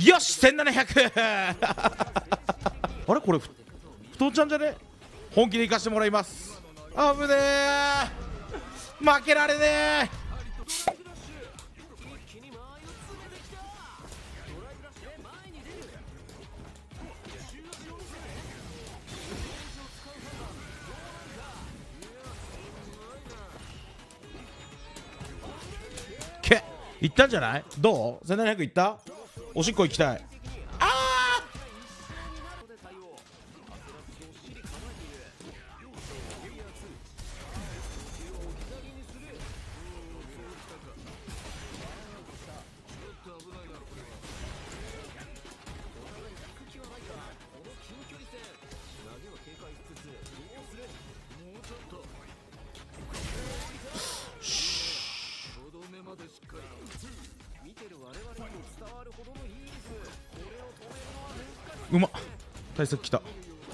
よし1700 あれこれふとんちゃんじゃね？本気で行かしてもらいます。危ねえ、負けられねえ。いったんじゃない？どう？ 1700 いった？おしっこ行きたい。あうまっ、対策きた。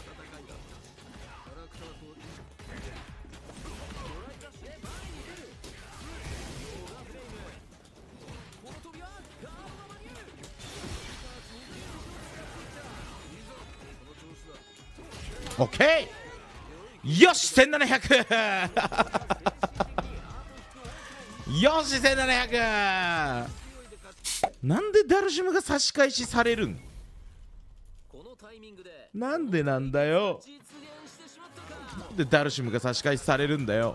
オッケー、よし1700 よし1700。なんでダルシムが差し返しされるん？なんでなんだよ。なんでダルシムが差し返しされるんだよ。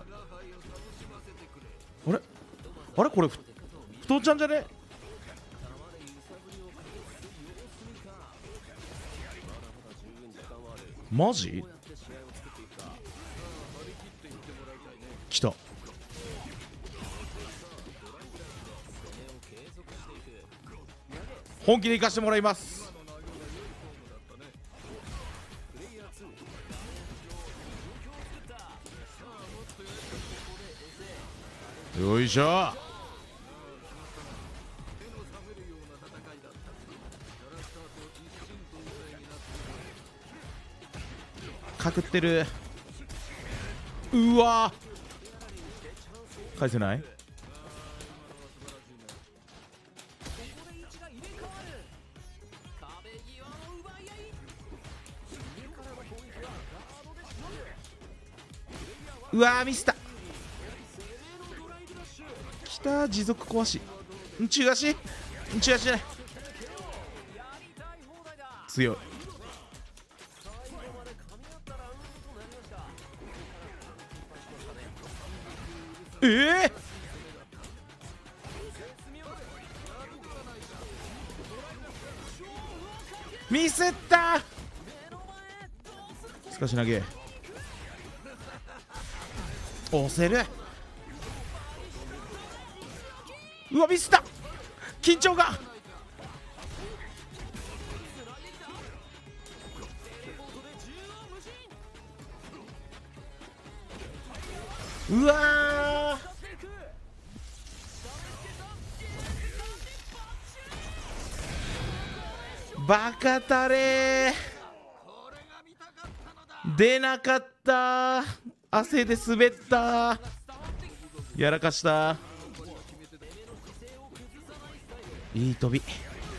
あれあれこれふとんちゃんじゃね？マジ？来た。本気で行かしてもらいます。よいしょ。かくってる。うわー、返せない。うわー、ミスった。きたー、持続壊し。中足じゃない。強い。ミスった。すかし投げ押せる。うわミスった。緊張が。うわー、バカタレー、出なかった。汗で滑った。やらかした。いい飛び。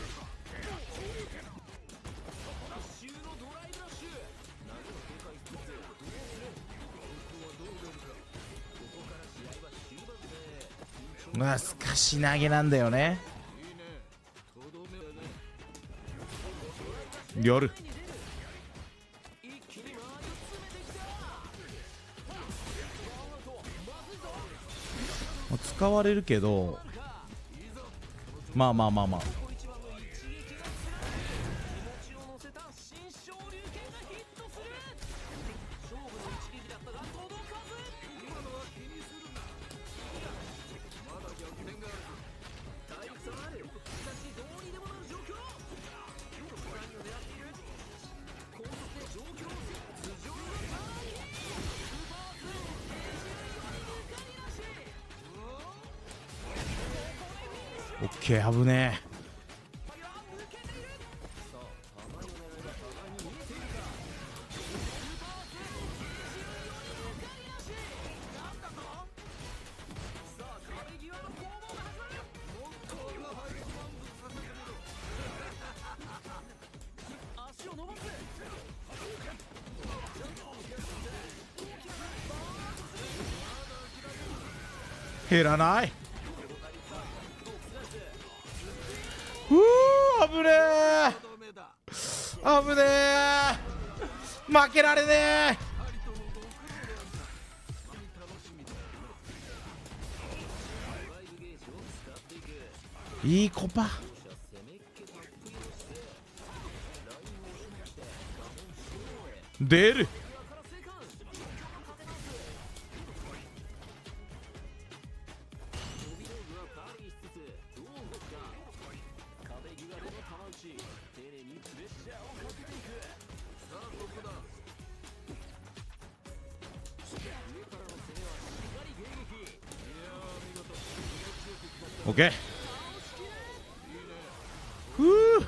まあすかし投げなんだよね。夜使われるけど、まあまあまあまあ。オッケー、危ねえ。 減らない。危ねえ危ねえ、負けられねえ。いいコパ。出る。オッケー。ふう。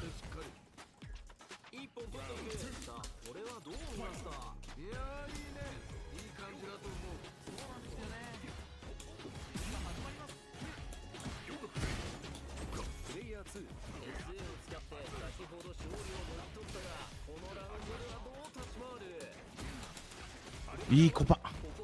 いいコパ。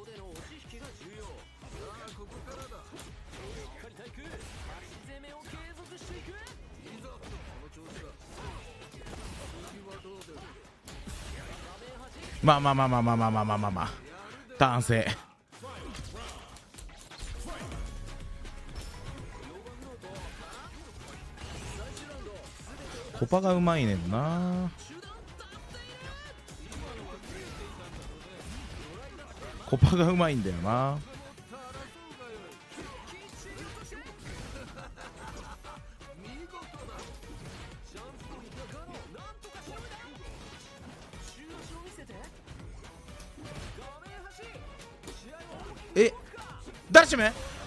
まあまあまあまあまあまあまあまあまあまあ、男性。コパがうまいねんな。コパがうまいんだよな。え、ダルシム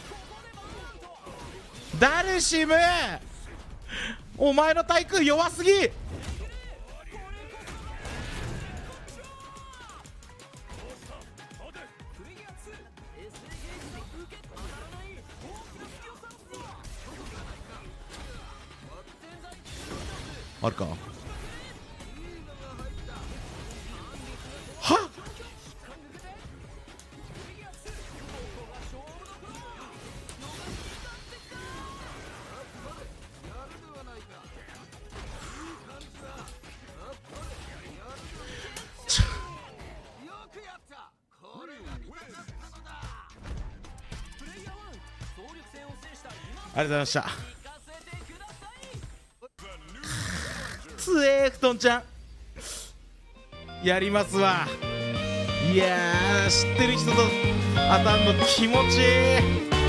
ダルシム、お前の対空弱すぎ。あるかはっ。ありがとうございました。つえー、布団ちゃんやりますわ。いやー、知ってる人と当たんの気持ちいい。